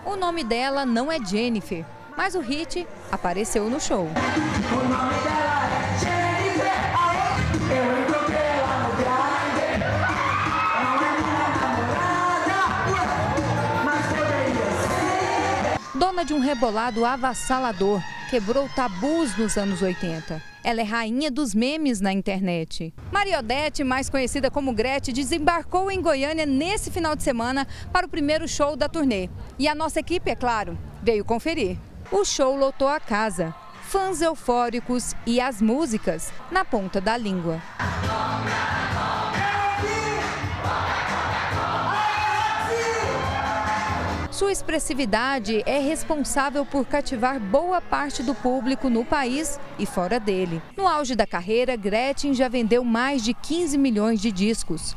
O nome dela não é Jennifer, mas o hit apareceu no show. O nome dela é Jennifer, eu encontrei ela no Grindr. Ela é minha namorada, mas poderia ser. Dona de um rebolado avassalador, quebrou tabus nos anos 80. Ela é rainha dos memes na internet. Mariodete, mais conhecida como Gretchen, desembarcou em Goiânia nesse final de semana para o primeiro show da turnê. E a nossa equipe, é claro, veio conferir. O show lotou a casa, fãs eufóricos e as músicas na ponta da língua. Sua expressividade é responsável por cativar boa parte do público no país e fora dele. No auge da carreira, Gretchen já vendeu mais de 15 milhões de discos.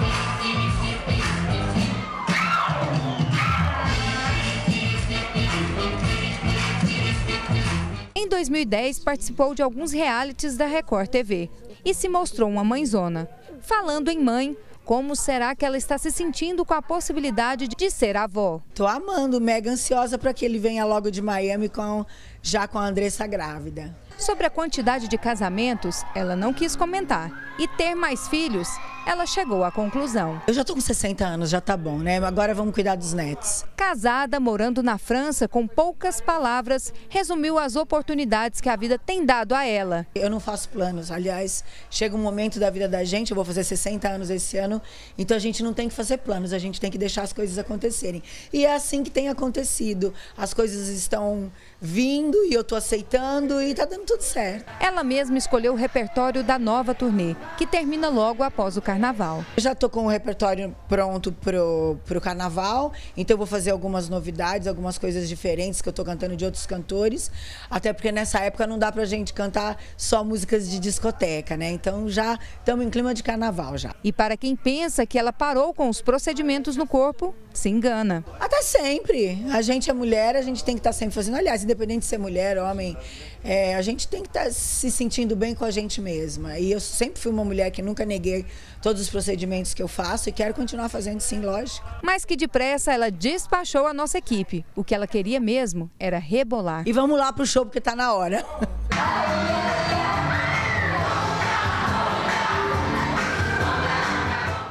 Em 2010, participou de alguns realities da Record TV e se mostrou uma mãezona. Falando em mãe, como será que ela está se sentindo com a possibilidade de ser avó? Tô amando, mega ansiosa para que ele venha logo de Miami já com a Andressa grávida. Sobre a quantidade de casamentos, ela não quis comentar. E ter mais filhos, ela chegou à conclusão. Eu já tô com 60 anos, já tá bom, né? Agora vamos cuidar dos netos. Casada, morando na França, com poucas palavras, resumiu as oportunidades que a vida tem dado a ela. Eu não faço planos, aliás, chega um momento da vida da gente, eu vou fazer 60 anos esse ano, então a gente não tem que fazer planos, a gente tem que deixar as coisas acontecerem. E é assim que tem acontecido. As coisas estão vindo e eu tô aceitando e tá dando tudo certo. Ela mesma escolheu o repertório da nova turnê, que termina logo após o carnaval. Eu já tô com o repertório pronto pro carnaval, então eu vou fazer algumas novidades, algumas coisas diferentes que eu tô cantando de outros cantores, até porque nessa época não dá pra gente cantar só músicas de discoteca, né? Então já estamos em clima de carnaval já. E para quem pensa que ela parou com os procedimentos no corpo, se engana. Até sempre. A gente é mulher, a gente tem que estar sempre fazendo. Aliás, independente de ser mulher, homem, a gente tem que estar se sentindo bem com a gente mesma. E eu sempre fui uma mulher que nunca neguei todos os procedimentos que eu faço e quero continuar fazendo, sim, lógico. Mas que depressa ela despachou a nossa equipe. O que ela queria mesmo era rebolar. E vamos lá pro show porque tá na hora.